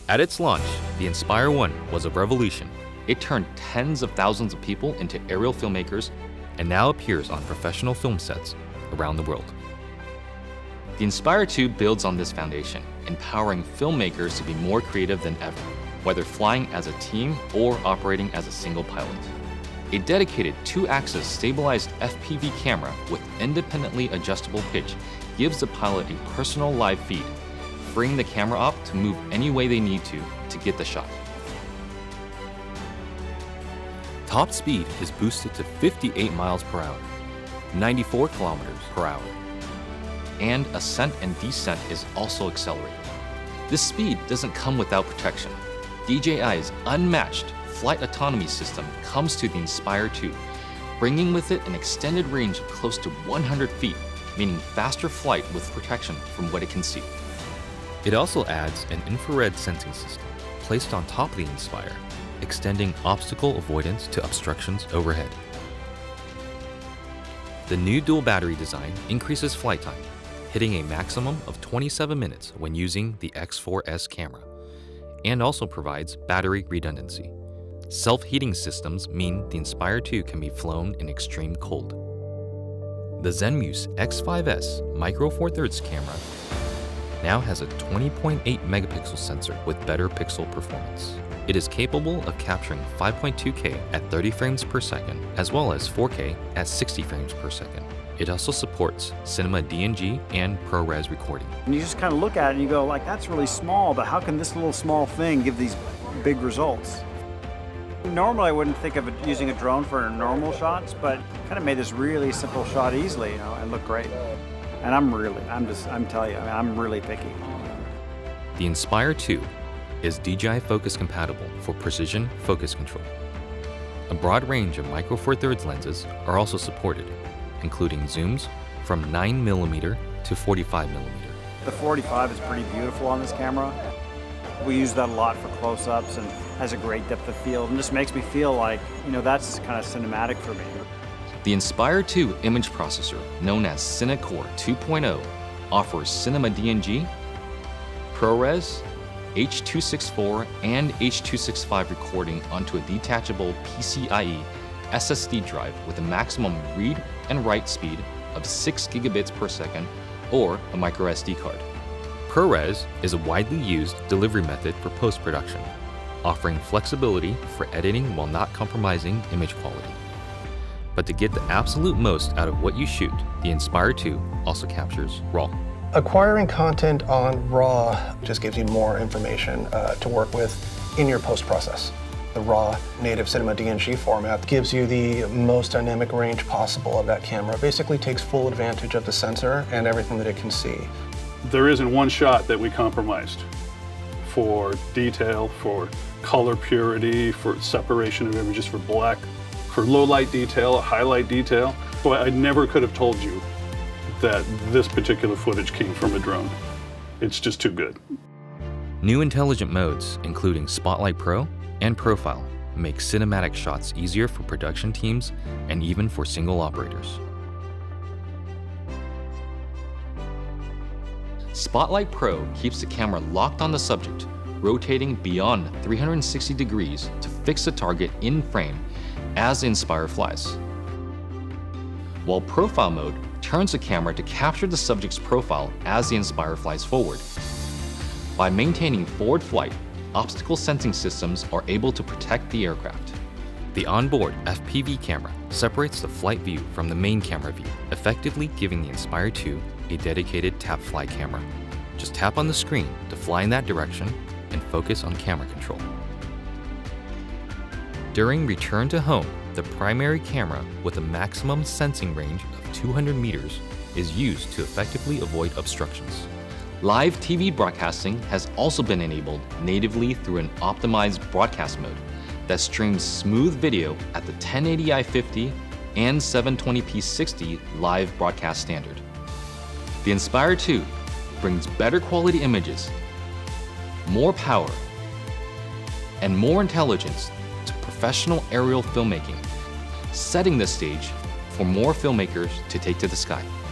At its launch, the Inspire 1 was a revolution. It turned tens of thousands of people into aerial filmmakers and now appears on professional film sets around the world. The Inspire 2 builds on this foundation, empowering filmmakers to be more creative than ever, whether flying as a team or operating as a single pilot. A dedicated 2-axis stabilized FPV camera with independently adjustable pitch gives the pilot a personal live feed, freeing the camera op to move any way they need to get the shot. Top speed is boosted to 58 miles per hour, 94 kilometers per hour, and ascent and descent is also accelerated. This speed doesn't come without protection. DJI's unmatched flight autonomy system comes to the Inspire 2, bringing with it an extended range of close to 100 feet, meaning faster flight with protection from what it can see. It also adds an infrared sensing system placed on top of the Inspire, extending obstacle avoidance to obstructions overhead. The new dual battery design increases flight time, hitting a maximum of 27 minutes when using the X4S camera, and also provides battery redundancy. Self-heating systems mean the Inspire 2 can be flown in extreme cold. The Zenmuse X5S Micro Four Thirds camera now has a 20.8 megapixel sensor with better pixel performance. It is capable of capturing 5.2K at 30 frames per second, as well as 4K at 60 frames per second. It also supports cinema DNG and ProRes recording. And you just kind of look at it and you go, like, that's really small, but how can this little small thing give these big results? Normally I wouldn't think of using a drone for normal shots, but kind of made this really simple shot easily, and look great. And I'm telling you, I'm really picky. The Inspire 2 is DJI focus compatible for precision focus control. A broad range of Micro Four Thirds lenses are also supported, including zooms from 9mm to 45mm. The 45 is pretty beautiful on this camera. We use that a lot for close-ups and has a great depth of field, and just makes me feel like, that's kind of cinematic for me. The Inspire 2 image processor, known as CineCore 2.0, offers cinema DNG, ProRes, H.264 and H.265 recording onto a detachable PCIe SSD drive with a maximum read and write speed of 6 gigabits per second or a micro SD card. ProRes is a widely used delivery method for post-production, offering flexibility for editing while not compromising image quality. But to get the absolute most out of what you shoot, the Inspire 2 also captures RAW. Acquiring content on RAW just gives you more information to work with in your post-process. The RAW native cinema DNG format gives you the most dynamic range possible of that camera. Basically takes full advantage of the sensor and everything that it can see. There isn't one shot that we compromised for detail, for color purity, for separation of images, for black, for low light detail, highlight detail. So I never could have told you that this particular footage came from a drone. It's just too good. New intelligent modes, including Spotlight Pro and Profile, make cinematic shots easier for production teams and even for single operators. Spotlight Pro keeps the camera locked on the subject, rotating beyond 360 degrees to fix the target in frame as the Inspire flies. While Profile mode turns the camera to capture the subject's profile as the Inspire flies forward. By maintaining forward flight, obstacle sensing systems are able to protect the aircraft. The onboard FPV camera separates the flight view from the main camera view, effectively giving the Inspire 2 a dedicated tap fly camera. Just tap on the screen to fly in that direction and focus on camera control. During return to home, the primary camera with a maximum sensing range of 200 meters is used to effectively avoid obstructions. Live TV broadcasting has also been enabled natively through an optimized broadcast mode that streams smooth video at the 1080i 50 and 720p 60 live broadcast standard. The Inspire 2 brings better quality images, more power, and more intelligence to professional aerial filmmaking, setting the stage for more filmmakers to take to the sky.